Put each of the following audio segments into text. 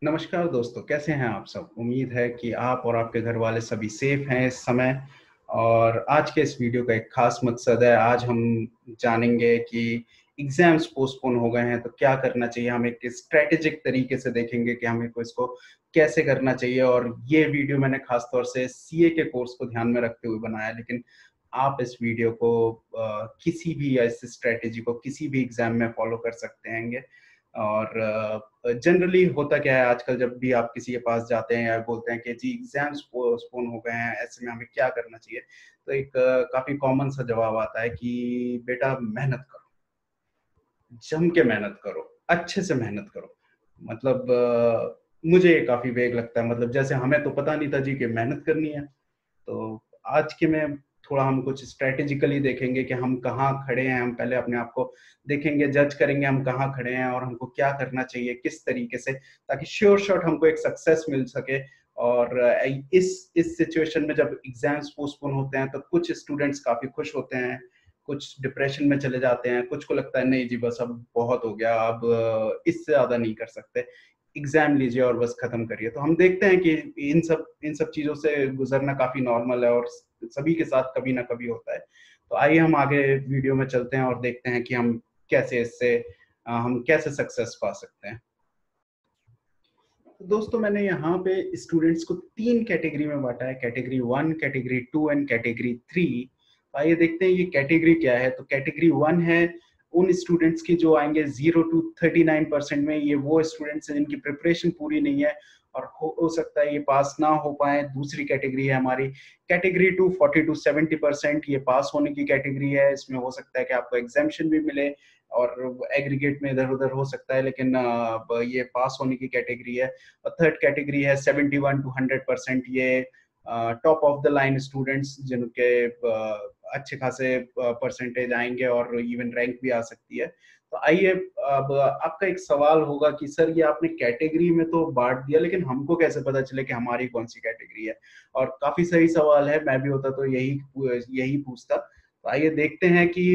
नमस्कार दोस्तों, कैसे हैं आप सब? उम्मीद है कि आप और आपके घर वाले सभी सेफ हैं इस समय। और आज के इस वीडियो का एक खास मकसद है। आज हम जानेंगे कि एग्जाम्स पोस्टपोन हो गए हैं तो क्या करना चाहिए। हम एक स्ट्रेटेजिक तरीके से देखेंगे कि हमें को इसको कैसे करना चाहिए। और ये वीडियो मैंने खास तौर से सीए के कोर्स को ध्यान में रखते हुए बनाया, लेकिन आप इस वीडियो को किसी भी या इस स्ट्रेटेजी को किसी भी एग्जाम में फॉलो कर सकते हैं। और जनरली होता क्या है आजकल, जब भी आप किसी के पास जाते हैं या बोलते हैं कि जी एग्जाम्स पोस्टपोन हो गए हैं, ऐसे में हमें क्या करना चाहिए, तो एक काफी कॉमन सा जवाब आता है कि बेटा मेहनत करो, जम के मेहनत करो, अच्छे से मेहनत करो। मतलब मुझे ये काफी वेग लगता है। मतलब जैसे हमें तो पता नहीं था जी कि मेहनत करनी है। तो आज के में थोड़ा हम कुछ स्ट्रेटेजिकली देखेंगे कि हम कहाँ खड़े हैं। हम पहले अपने आप को देखेंगे, जज करेंगे हम कहाँ खड़े हैं और हमको क्या करना चाहिए, किस तरीके से, ताकि श्योर शॉट हमको एक सक्सेस मिल सके। और इस सिचुएशन में जब एग्जाम्स पोस्टपोन होते हैं तो कुछ स्टूडेंट्स काफी खुश होते हैं, कुछ डिप्रेशन में चले जाते हैं, कुछ को लगता है नहीं जी बस अब बहुत हो गया, अब इससे ज्यादा नहीं कर सकते, एग्जाम लीजिए और बस खत्म करिए। तो हम देखते हैं कि इन सब चीजों से गुजरना काफी नॉर्मल है और सभी के साथ कभी ना कभी होता है। तो आइए हम आगे वीडियो में चलते हैं और देखते हैं कि हम कैसे सक्सेस पा सकते हैं। तो दोस्तों, मैंने यहाँ पे स्टूडेंट्स को 3 कैटेगरी में बांटा है, कैटेगरी 1, कैटेगरी 2 एंड कैटेगरी 3। तो आइए देखते हैं ये कैटेगरी क्या है। तो कैटेगरी 1 है उन स्टूडेंट्स की जो आएंगे 0 to 39% में। ये वो स्टूडेंट्स हैं जिनकी प्रिपरेशन पूरी नहीं है और हो सकता है ये पास ना हो पाए। दूसरी कैटेगरी है हमारी कैटेगरी 2, 40 to 70%। ये पास होने की कैटेगरी है। इसमें हो सकता है कि आपको एग्जामेशन भी मिले और एग्रीगेट में इधर उधर हो सकता है, लेकिन ये पास होने की कैटेगरी है। और थर्ड कैटेगरी है 71 to 100%। ये top of the line students जिनके अच्छे खासे परसेंटेज आएंगे और इवन रैंक भी आ सकती है। तो आइए, अब आपका एक सवाल होगा कि सर ये आपने कैटेगरी में तो बांट दिया, लेकिन हमको कैसे पता चले कि हमारी कौन सी कैटेगरी है। और काफी सही सवाल है, मैं भी होता तो यही पूछता। तो आइए देखते हैं कि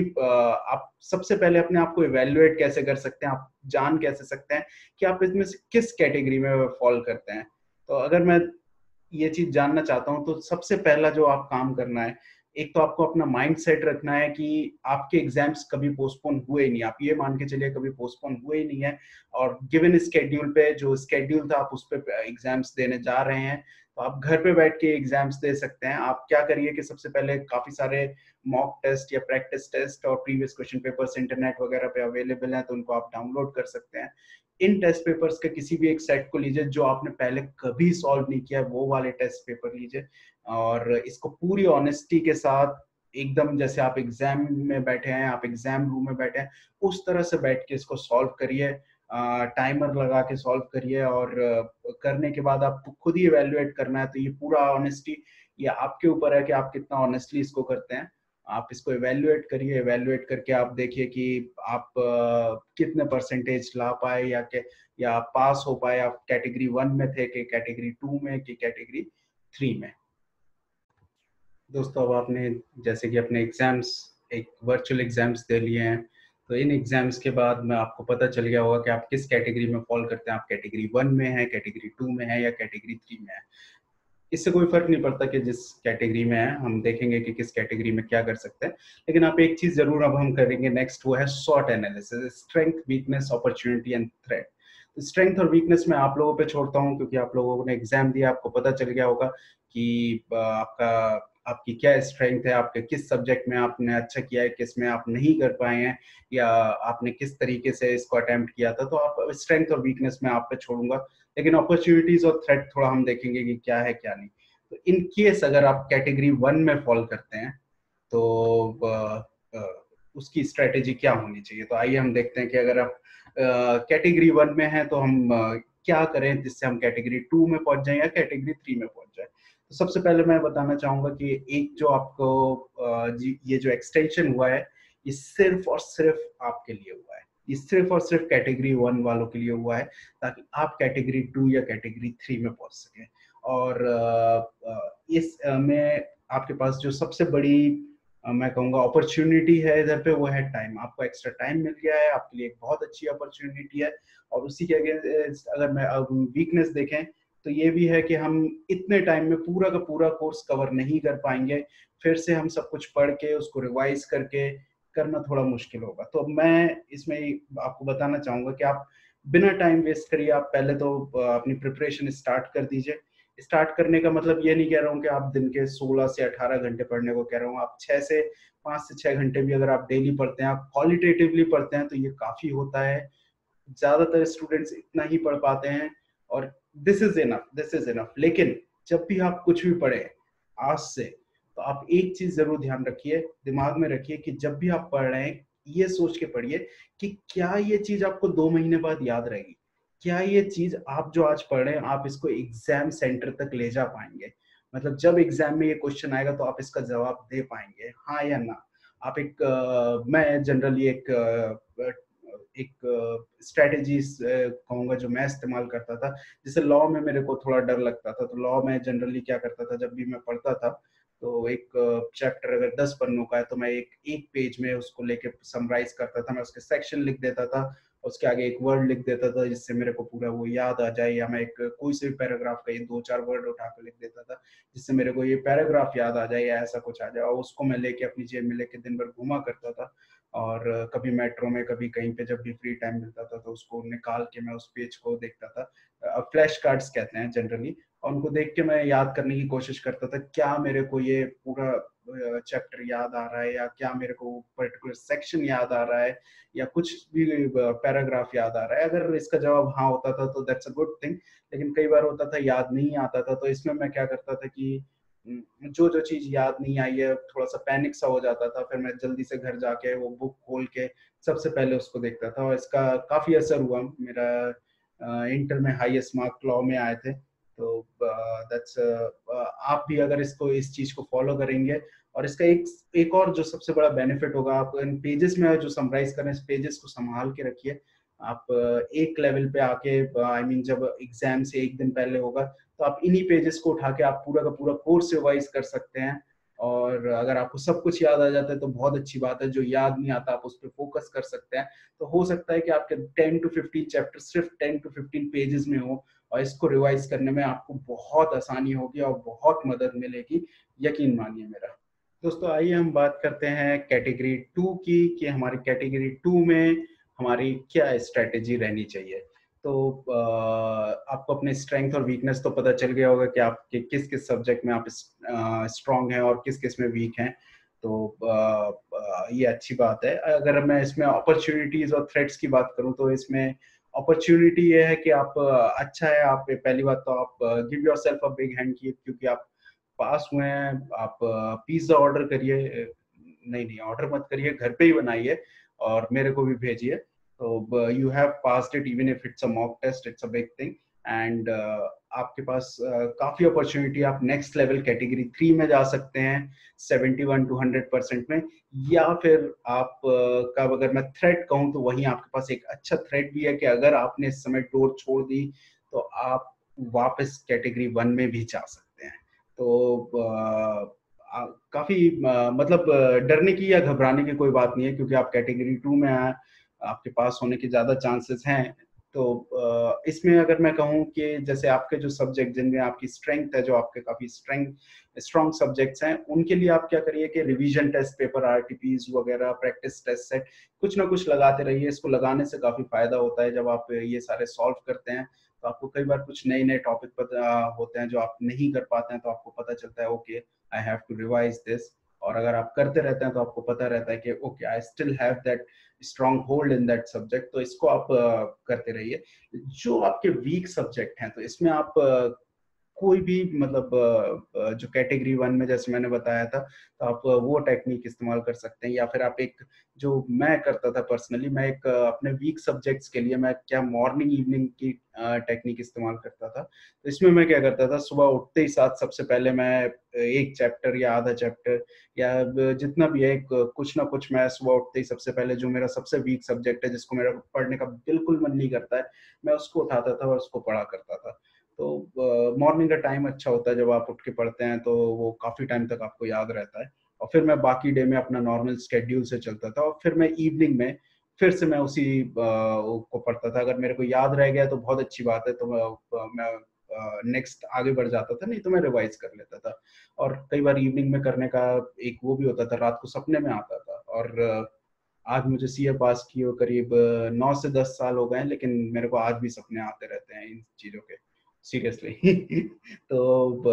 आप सबसे पहले अपने आप को इवेल्युएट कैसे कर सकते हैं, आप जान कैसे सकते हैं कि आप इसमें से किस कैटेगरी में फॉल करते हैं। तो अगर मैं ये चीज जानना चाहता हूँ तो सबसे पहला जो आप काम करना है, एक तो आपको अपना माइंड सेट रखना है कि आपके एग्जाम्स कभी पोस्टपोन हुए ही नहीं। आप ये मान के चलिए कभी पोस्टपोन हुए ही नहीं है और गिवन स्केड्यूल पे, जो स्केड्यूल था आप उस पे एग्जाम्स देने जा रहे हैं। तो आप घर पे बैठ के एग्जाम्स दे सकते हैं। आप क्या करिए कि सबसे पहले काफी सारे मॉक टेस्ट या प्रैक्टिस टेस्ट और प्रीवियस क्वेश्चन पेपर्स इंटरनेट वगैरह पे अवेलेबल हैं, तो उनको आप डाउनलोड कर सकते हैं। इन टेस्ट पेपर्स के किसी भी एक सेट को लीजिए जो आपने पहले कभी सॉल्व नहीं किया, वो वाले टेस्ट पेपर लीजिए और इसको पूरी ऑनेस्टी के साथ, एकदम जैसे आप एग्जाम में बैठे हैं, आप एग्जाम रूम में बैठे हैं, उस तरह से बैठ के इसको सॉल्व करिए। टाइमर लगा के सॉल्व करिए और करने के बाद आपको खुद ही इवेल्युएट करना है। तो ये पूरा ऑनेस्टी, ये आपके ऊपर है कि आप कितना ऑनेस्टली इसको करते हैं। आप इसको इवेल्युएट करिए, इवेल्युएट करके आप देखिए कि आप कितने परसेंटेज ला पाए या आप पास हो पाए। आप कैटेगरी 1 में थे कि कैटेगरी 2 में कि कैटेगरी 3 में। दोस्तों, अब आपने जैसे कि अपने एग्जाम्स, एक वर्चुअल एग्जाम्स दे लिए हैं, तो इन एग्जाम्स के बाद में आपको पता चल गया होगा कि आप किस कैटेगरी में फॉल करते हैं। आप कैटेगरी 1 में है, कैटेगरी 2 में है या कैटेगरी 3 में है। इससे कोई फर्क नहीं पड़ता कि जिस कैटेगरी में है, हम देखेंगे कि किस कैटेगरी में क्या कर सकते हैं। लेकिन आप एक चीज जरूर अब हम करेंगे नेक्स्ट, वो है SWOT analysis, strength, weakness, opportunity and threat. तो स्ट्रेंथ और वीकनेस मैं आप लोगों पे छोड़ता हूँ, क्योंकि आप लोगों ने एग्जाम दिया, आपको पता चल गया होगा कि आपकी क्या स्ट्रेंथ है, आपके किस सब्जेक्ट में आपने अच्छा किया है, किस में आप नहीं कर पाए हैं, या आपने किस तरीके से इसको अटेम्प्ट किया था। तो आप स्ट्रेंथ और वीकनेस में आप पे छोड़ूंगा, लेकिन अपॉर्चुनिटीज और थ्रेट थोड़ा हम देखेंगे कि क्या है क्या नहीं। तो इन केस अगर आप कैटेगरी 1 में फॉल करते हैं तो उसकी स्ट्रेटेजी क्या होनी चाहिए। तो आइए हम देखते हैं कि अगर आप कैटेगरी 1 में हैं तो हम क्या करें जिससे हम कैटेगरी 2 में पहुंच जाएं या कैटेगरी 3 में पहुंच जाएं। तो सबसे पहले मैं बताना चाहूंगा कि एक जो आपको ये जो एक्सटेंशन हुआ है, ये सिर्फ और सिर्फ आपके लिए हुआ है। ये सिर्फ और सिर्फ कैटेगरी 1 वालों के लिए हुआ है, ताकि आप कैटेगरी 2 या कैटेगरी 3 में पहुंच सकें। और इस में आपके पास जो सबसे बड़ी मैं कहूँगा अपॉर्चुनिटी है इधर पे, वो है टाइम। आपको एक्स्ट्रा टाइम मिल गया है, आपके लिए एक बहुत अच्छी अपॉर्चुनिटी है। और उसी के अगेंस्ट अगर मैं वीकनेस देखें तो ये भी है कि हम इतने टाइम में पूरा का पूरा कोर्स कवर नहीं कर पाएंगे। फिर से हम सब कुछ पढ़ के उसको रिवाइज करके करना थोड़ा मुश्किल होगा। तो मैं इसमें आपको बताना चाहूंगा कि आप बिना टाइम वेस्ट करिए, आप पहले तो अपनी प्रिपरेशन स्टार्ट कर दीजिए। स्टार्ट करने का मतलब ये नहीं कह रहा हूँ कि आप दिन के 16 से 18 घंटे पढ़ने को कह रहा हूँ। आप 5 से 6 घंटे भी अगर आप डेली पढ़ते हैं, आप क्वालिटेटिवली पढ़ते हैं, तो ये काफी होता है। ज्यादातर स्टूडेंट्स इतना ही पढ़ पाते हैं और this is enough, this is enough. लेकिन जब भी आप कुछ भी पढ़े आज से, तो आप एक चीज जरूर ध्यान रखिए, दिमाग में रखिए कि जब भी आप पढ़ रहे हैं ये सोच के पढ़िए कि क्या ये चीज आपको 2 महीने बाद याद रहेगी। क्या ये चीज आप जो आज पढ़ रहे हैं आप इसको एग्जाम सेंटर तक ले जा पाएंगे। मतलब जब एग्जाम में ये क्वेश्चन आएगा तो आप इसका जवाब दे पाएंगे, हाँ या ना। आप एक मैं जनरली एक स्ट्रेटेजी कहूंगा जो मैं इस्तेमाल करता था। जैसे लॉ में मेरे को थोड़ा डर लगता था, तो लॉ में जनरली क्या करता था, जब भी मैं पढ़ता था तो एक चैप्टर अगर 10 पन्नों का है तो मैं एक एक पेज में उसको लेके समराइज करता था। मैं उसके सेक्शन लिख देता था, उसके आगे एक वर्ड लिख देता था जिससे मेरे को पूरा वो याद आ जाए। या मैं एक कोई से भी पैराग्राफ का ये 2-4 वर्ड उठा कर लिख देता था जिससे मेरे को ये पैराग्राफ याद आ जाए या ऐसा कुछ आ जाए, और उसको मैं लेके अपनी जेब में लेके दिन भर घूमा करता था। और कभी मेट्रो में कभी कहीं पे जब भी फ्री टाइम मिलता था तो उसको निकाल के मैं उस पेज को देखता था। फ्लैश कार्ड्स कहते हैं जनरली। और उनको देख के मैं याद करने की कोशिश करता था क्या मेरे को ये पूरा चैप्टर याद आ रहा है, या क्या मेरे को पर्टिकुलर सेक्शन याद आ रहा है, या कुछ भी पैराग्राफ याद आ रहा है। अगर इसका जवाब हाँ होता था तो दैट्स अ गुड थिंग। लेकिन कई बार होता था याद नहीं आता था, तो इसमें मैं क्या करता था कि जो जो चीज याद नहीं आई है, थोड़ा सा पैनिक सा हो जाता था, फिर मैं जल्दी से घर जाके वो बुक खोल के सबसे पहले उसको देखता था। और इसका काफी असर हुआ। मेरा इंटर में हाईएस्ट मार्क लॉ में आए थे। तो दैट्स आप भी अगर इसको इस चीज को फॉलो करेंगे, और इसका एक और जो सबसे बड़ा बेनिफिट होगा, आप इन पेजेस में जो समराइज करें, इस पेजेस को संभाल के रखिए। आप एक लेवल पे आके आई मीन जब एग्जाम से एक दिन पहले होगा तो आप इन्हीं पेजेस को उठा के आप पूरा का पूरा कोर्स रिवाइज कर सकते हैं। और अगर आपको सब कुछ याद आ जाता है तो बहुत अच्छी बात है। जो याद नहीं आता आप उस पर फोकस कर सकते हैं। तो हो सकता है कि आपके 10 to 15 चैप्टर सिर्फ 10 to 15 पेजेस में हो, और इसको रिवाइज करने में आपको बहुत आसानी होगी और बहुत मदद मिलेगी, यकीन मानिए मेरा। दोस्तों आइए हम बात करते हैं कैटेगरी 2 की, कि हमारी कैटेगरी 2 में हमारी क्या स्ट्रेटेजी रहनी चाहिए। तो आपको अपने स्ट्रेंथ और वीकनेस तो पता चल गया होगा कि आपके किस किस सब्जेक्ट में आप स्ट्रांग हैं और किस किस में वीक हैं। तो ये अच्छी बात है। अगर मैं इसमें अपॉर्चुनिटीज और थ्रेट्स की बात करूं तो इसमें अपॉर्चुनिटी ये है कि आप अच्छा है, आप पहली बात तो आप give yourself a big hand की, क्योंकि आप पास हुए हैं। आप पिज्जा ऑर्डर करिए, नहीं नहीं ऑर्डर मत करिए, घर पे ही बनाइए और मेरे को भी भेजिए। तो you have passed it, even if it's a mock test, it's a big thing. And आपके पास काफी अपॉर्चुनिटी, आप नेक्स्ट लेवल कैटेगरी 3 में जा सकते हैं 71 to 100% में। या फिर आप का अगर मैं थ्रेड कहूँ तो वहीं आपके पास एक अच्छा थ्रेड भी है कि अगर आपने इस समय डोर छोड़ दी तो आप वापस कैटेगरी 1 में भी जा सकते हैं। तो काफी मतलब डरने की या घबराने की कोई बात नहीं है, क्योंकि आप कैटेगरी 2 में आए, आपके पास होने के ज्यादा चांसेस हैं। तो इसमें अगर मैं कहूँ कि जैसे आपके जो सब्जेक्ट जिनमें आपकी स्ट्रेंथ है, जो आपके काफी स्ट्रॉन्ग सब्जेक्ट्स हैं, उनके लिए आप क्या करिए कि रिवीजन टेस्ट पेपर, आरटीपीज वगैरह, प्रैक्टिस टेस्ट सेट कुछ ना कुछ लगाते रहिए। इसको लगाने से काफी फायदा होता है। जब आप ये सारे सॉल्व करते हैं तो आपको कई बार कुछ नए नए टॉपिक पता होते हैं जो आप नहीं कर पाते हैं, तो आपको पता चलता है okay I have to revise this. और अगर आप करते रहते हैं तो आपको पता रहता है कि okay I still have that strong hold in that subject. तो इसको आप करते रहिए। जो आपके वीक सब्जेक्ट हैं तो इसमें आप कोई भी मतलब जो कैटेगरी 1 में जैसे मैंने बताया था, तो आप वो टेक्निक इस्तेमाल कर सकते हैं। या फिर आप एक जो मैं करता था पर्सनली, मैं एक अपने वीक सब्जेक्ट्स के लिए मैं क्या मॉर्निंग इवनिंग की टेक्निक इस्तेमाल करता था। तो इसमें मैं क्या करता था, सुबह उठते ही साथ सबसे पहले मैं एक चैप्टर या आधा चैप्टर या जितना भी है, कुछ ना कुछ मैं सुबह उठते ही सबसे पहले जो मेरा सबसे वीक सब्जेक्ट है, जिसको मेरा पढ़ने का बिल्कुल मन नहीं करता है, मैं उसको उठाता था और उसको पढ़ा करता था। तो मॉर्निंग का टाइम अच्छा होता है, जब आप उठ के पढ़ते हैं तो वो काफी टाइम तक आपको याद रहता है। और फिर मैं बाकी डे में अपना नॉर्मल स्केड्यूल से चलता था, और फिर मैं इवनिंग में फिर से मैं उसी को पढ़ता था। अगर मेरे को याद रह गया तो बहुत अच्छी बात है, तो मैं नेक्स्ट आगे बढ़ जाता था, नहीं तो मैं रिवाइज कर लेता था। और कई बार इवनिंग में करने का एक वो भी होता था, रात को सपने में आता था। और आज मुझे सीए पास किए हुए करीब 9 से 10 साल हो गए हैं, लेकिन मेरे को आज भी सपने आते रहते हैं इन चीजों के, सीरियसली। तो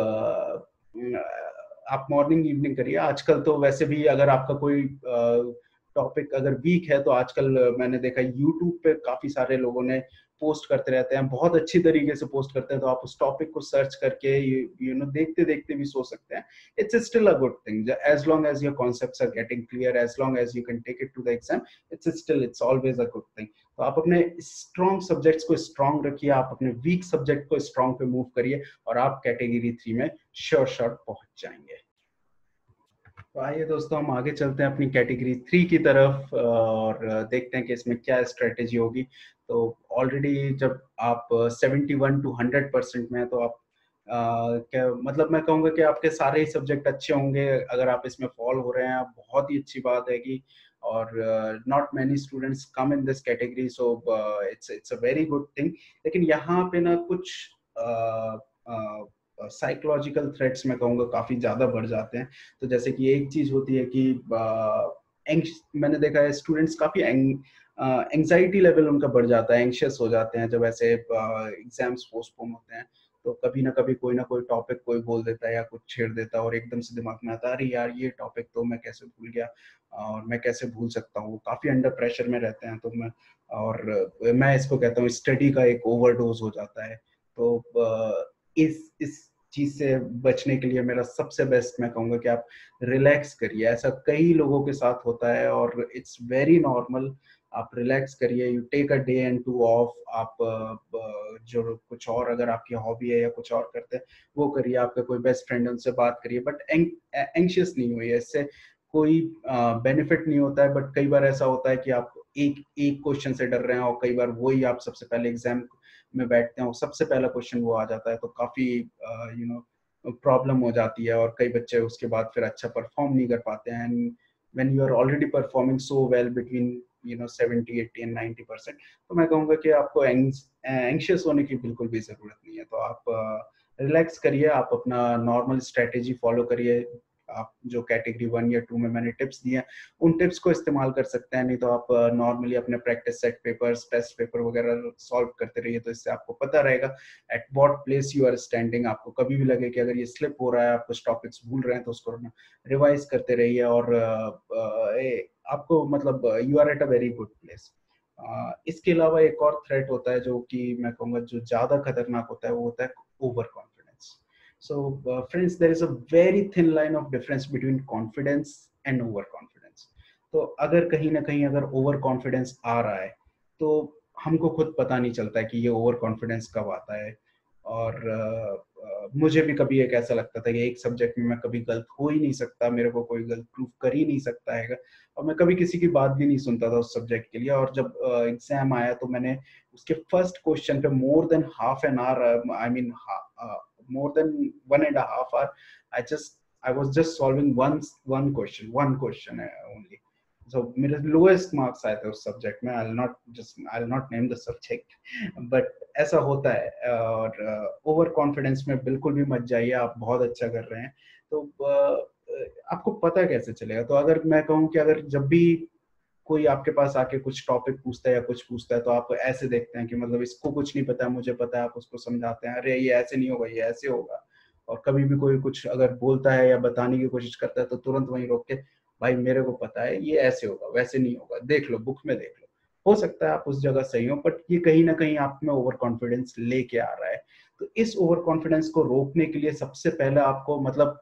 आप मॉर्निंग इवनिंग करिए। आजकल तो वैसे भी अगर आपका कोई टॉपिक अगर वीक है, तो आजकल मैंने देखा यूट्यूब पे काफी सारे लोगों ने पोस्ट करते रहते हैं, बहुत अच्छी तरीके से पोस्ट करते हैं। तो आप उस टॉपिक को सर्च करके यू नो देखते देखते भी सो सकते हैं। It's still a good thing, as long as your concepts are getting clear, as long as you can take it to the exam, it's always a good thing. तो आप अपने स्ट्रॉन्ग सब्जेक्ट्स को स्ट्रॉन्ग रखिए, आप अपने weak subject को strong पे move करिए, और आप कैटेगरी 3 में श्योर शॉट पहुंच जाएंगे। तो आइए दोस्तों, हम आगे चलते हैं अपनी कैटेगरी 3 की तरफ, और देखते हैं कि इसमें क्या स्ट्रेटेजी होगी। तो ऑलरेडी जब आप 71 टू 100% में है, तो आप क्या मतलब, मैं कहूँगा कि आपके सारे ही सब्जेक्ट अच्छे होंगे। अगर आप इसमें फॉल हो रहे हैं, आप बहुत ही अच्छी बात है कि, और not many students come in this category, so it's a very good thing. लेकिन यहाँ पे ना कुछ साइकोलॉजिकल थ्रेट्स मैं कहूँगा काफी ज्यादा बढ़ जाते हैं। तो जैसे कि एक चीज होती है कि मैंने देखा है स्टूडेंट्स काफी एंग्जाइटी लेवल उनका बढ़ जाता है, एंग्शियस हो जाते हैं जब ऐसे एग्जाम्स पोस्टपोन होते हैं। तो कभी ना कोई टॉपिक कोई बोल देता है या कुछ छेड़ देता है, और एकदम से दिमाग में आता है, अरे यार ये टॉपिक तो मैं कैसे भूल गया, और मैं कैसे भूल सकता हूँ। काफी अंडर प्रेशर में रहते हैं। तो मैं इसको कहता हूँ स्टडी का एक ओवरडोज हो जाता है। तो इस चीज से बचने के लिए मेरा सबसे बेस्ट मैं कहूंगा कि आप रिलैक्स करिए। ऐसा कई लोगों के साथ होता है, और इट्स वेरी नॉर्मल। आप रिलैक्स करिए, you take a day and two off. आप जो कुछ और अगर आपकी हॉबी है या कुछ और करते हैं वो करिए, आपका कोई बेस्ट फ्रेंड है उनसे बात करिए, बट एंग्शियस नहीं हुई। इससे कोई बेनिफिट नहीं होता है। बट कई बार ऐसा होता है कि आप एक एक क्वेश्चन से डर रहे हैं, और कई बार वही आप सबसे पहले एग्जाम में बैठते हैं और सबसे पहला क्वेश्चन वो आ जाता है, तो काफी यू नो प्रॉब्लम हो जाती है, और कई बच्चे उसके बाद फिर अच्छा परफॉर्म नहीं कर पाते हैं। And when you are already performing so well between 70 80 and 90%, तो मैं कहूँगा कि आपको एंग्शियस होने की बिल्कुल भी जरूरत नहीं है। तो आप रिलैक्स करिए, आप अपना नॉर्मल स्ट्रेटेजी फॉलो करिए। आप जो कैटेगरी 1 या 2 में मैंने टिप्स दिए हैं, उन टिप्स को इस्तेमाल कर सकते हैं। नहीं तो आप नॉर्मली अपने practice set papers, test paper वगैरह सॉल्व करते रहिए। तो इससे आपको पता रहेगा at what place you are standing. आपको कभी भी लगे कि अगर ये स्लिप हो रहा है, आप कुछ टॉपिक्स भूल रहे हैं, तो उसको रिवाइज करते रहिए, और आपको मतलब you are at a very good place. इसके अलावा एक और थ्रेट होता है जो कि मैं कहूँगा जो ज्यादा खतरनाक होता है, वो होता है overconfidence. So, friends, there is a very thin line of difference between confidence and overconfidence. तो अगर कहीं ना कहीं अगर ओवर कॉन्फिडेंस आ रहा है, तो हमको खुद पता नहीं चलता है कि ये ओवर कॉन्फिडेंस कब आता है। और मुझे भी कभी एक ऐसा लगता था कि एक सब्जेक्ट में मैं कभी गलत हो ही नहीं सकता, मेरे को कोई गलत प्रूफ कर ही नहीं सकता है, और मैं कभी किसी की बात भी नहीं सुनता था उस सब्जेक्ट के लिए। और जब एग्जाम आया, तो मैंने उसके फर्स्ट क्वेश्चन पे more than half an hour, I mean more than 1.5 hour, I was just solving one question only. So मेरे lowest marks आए थे उस सब्जेक्ट में। I'll not name the subject, but ऐसा होता है। और ओवर कॉन्फिडेंस में बिल्कुल भी मत जाइए, आप बहुत अच्छा कर रहे हैं। तो आपको पता कैसे चलेगा? तो अगर मैं कहूँ कि अगर जब भी कोई आपके पास आके कुछ टॉपिक पूछता है या कुछ पूछता है, तो आप ऐसे देखते हैं कि मतलब इसको कुछ नहीं पता है, मुझे पता है। आप उसको समझाते हैं, अरे ये ऐसे नहीं होगा, ये ऐसे होगा। और कभी भी कोई कुछ अगर बोलता है या बताने की कोशिश करता है, तो तुरंत वहीं रोक के, भाई मेरे को पता है ये ऐसे होगा, वैसे नहीं होगा, देख लो, बुक में देख लो। हो सकता है आप उस जगह सही हो, बट ये कहीं ना कहीं आप में ओवर कॉन्फिडेंस लेके आ रहा है। तो इस ओवर कॉन्फिडेंस को रोकने के लिए सबसे पहले आपको मतलब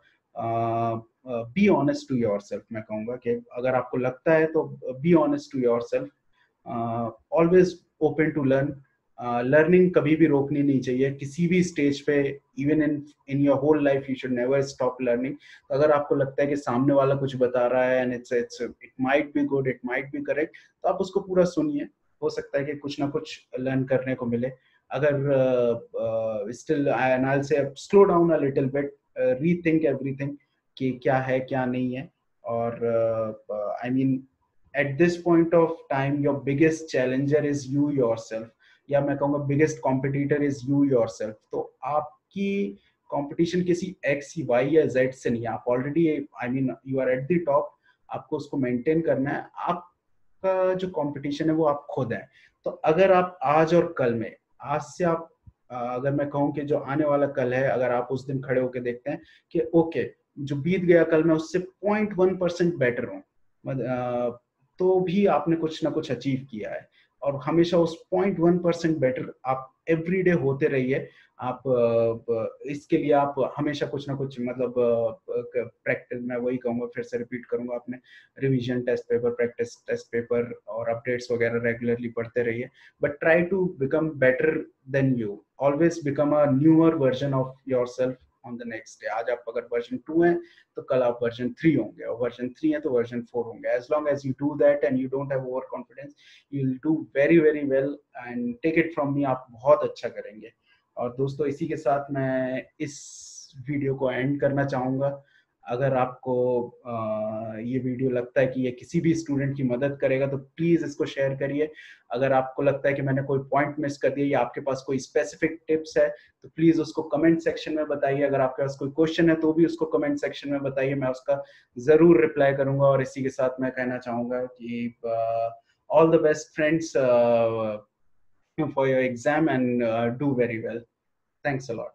be honest to yourself. मैं कहूँगा कि अगर आपको लगता है तो be honest to yourself, always open to learn. Learning कभी भी रोकनी नहीं चाहिए किसी भी स्टेज पे। Even in your whole life you should never stop learning. तो अगर आपको लगता है कि सामने वाला कुछ बता रहा है and it might be good, it might be correct, तो आप उसको पूरा सुनिए। हो सकता है कि कुछ ना कुछ लर्न करने को मिले। अगर still I say slow down a little bit, rethink everything कि क्या है क्या नहीं है, और I mean at this point of time your biggest challenger is you yourself, या मैं कहूँगा biggest competitor is you yourself. तो आपकी कंपटीशन किसी एक्स वाई या जेड से नहीं है, आप already I mean you are at the top, आपको उसको मेंटेन करना है। आपका जो कंपटीशन है वो आप खुद है। तो अगर आप आज और कल में, आज से आप अगर मैं कहूँ कि जो आने वाला कल है, अगर आप उस दिन खड़े होकर देखते हैं कि ओके जो बीत गया कल मैं उससे 0.1% बेटर हूँ, तो भी आपने कुछ ना कुछ अचीव किया है। और हमेशा उस 0.1% बेटर आप एवरीडे होते रहिए। आप इसके लिए आप हमेशा कुछ ना कुछ मतलब प्रैक्टिस, मैं वही कहूँगा, फिर से रिपीट करूंगा, आपने revision test paper, practice test paper और अपडेट्स वगैरह रेगुलरली पढ़ते रहिए। But try to become better than you, always become a newer version of yourself on the next day. आज आप अगर वर्जन 2 है तो कल आप वर्जन 3 होंगे, और वर्जन 3 है तो वर्जन 4 होंगे। As long as you do that and you don't have overconfidence, you will do very very well and take it from me, आप बहुत अच्छा करेंगे। और दोस्तों इसी के साथ मैं इस वीडियो को एंड करना चाहूँगा। अगर आपको ये वीडियो लगता है कि ये किसी भी स्टूडेंट की मदद करेगा तो प्लीज़ इसको शेयर करिए। अगर आपको लगता है कि मैंने कोई पॉइंट मिस कर दिया या आपके पास कोई स्पेसिफिक टिप्स है तो प्लीज़ उसको कमेंट सेक्शन में बताइए। अगर आपके पास कोई क्वेश्चन है तो भी उसको कमेंट सेक्शन में बताइए, मैं उसका ज़रूर रिप्लाई करूँगा। और इसी के साथ मैं कहना चाहूँगा कि all the best friends for your exam and do very well. Thanks a lot.